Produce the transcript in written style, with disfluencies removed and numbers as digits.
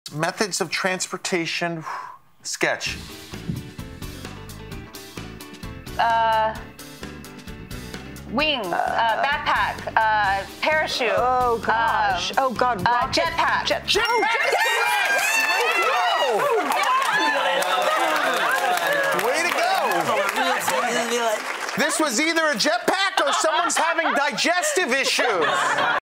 Methods of transportation. Sketch. Wings, backpack, parachute. Oh, gosh. Oh, God. Rocket. Jetpack. Jetpack! Way to go! This was either a jetpack or someone's having digestive issues.